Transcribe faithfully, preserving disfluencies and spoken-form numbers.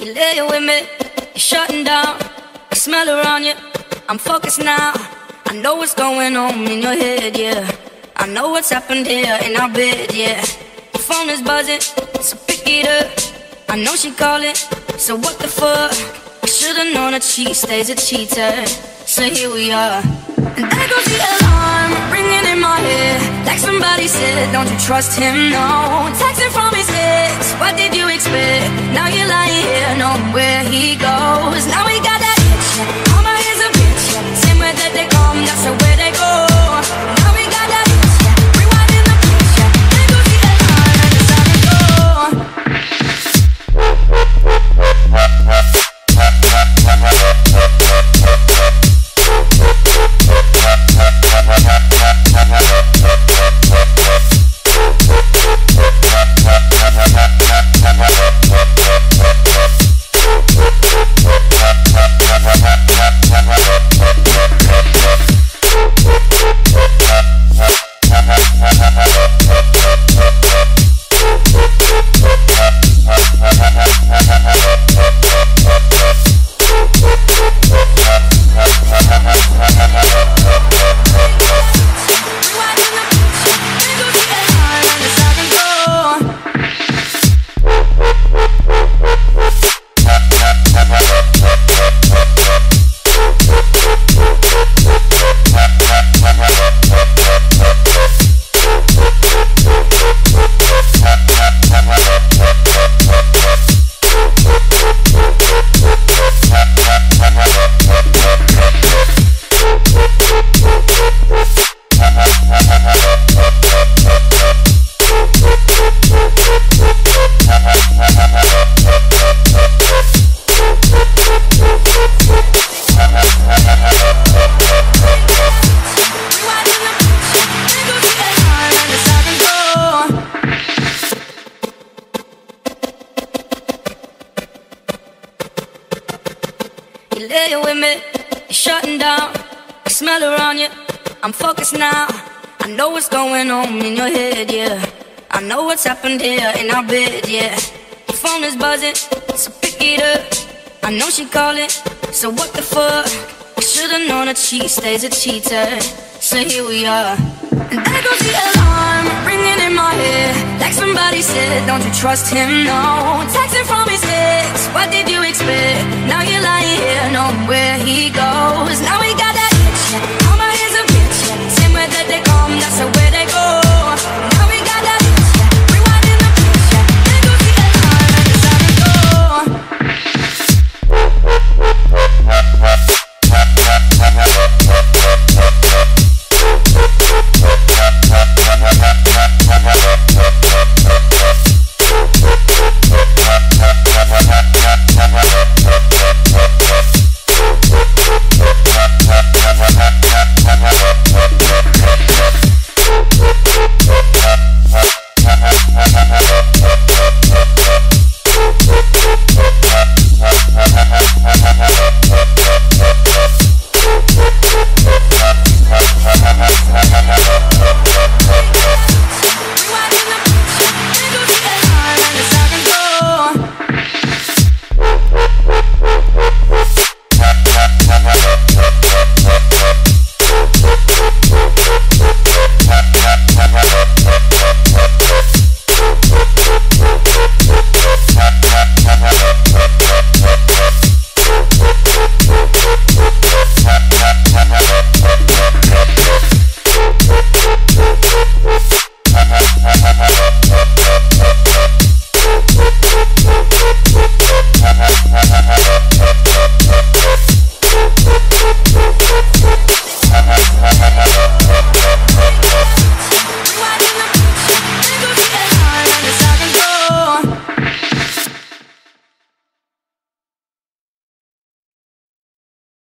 You lay with me, you're shutting down. I smell around you, I'm focused now. I know what's going on in your head, yeah. I know what's happened here in our bed, yeah. Your phone is buzzing, so pick it up. I know she calling, so what the fuck? I should've known that she stays a cheater. So here we are, and there goes the alarm ringing in my head. Like somebody said, don't you trust him, no. Texting from his ex, what did you expect? Now you're lying here, knowing where he goes. Now we got that itch, yeah. All my hands a bitch, yeah. Same way that they come, that's the way they go. Now we got that itch, yeah. Rewinding the pitch, yeah. There goes the alarm, and it's time to go. You lay with me, you're shutting down. I smell around you, I'm focused now. I know what's going on in your head, yeah. I know what's happened here in our bed, yeah. Your phone is buzzing, so pick it up. I know she calling, so what the fuck? I should've known that she stays a cheater. So here we are, and there goes the alarm ringing in my head. Like somebody said, don't you trust him, no. Texting from his ex, what did you expect? Now you're lying here, knowing where he goes. Now we got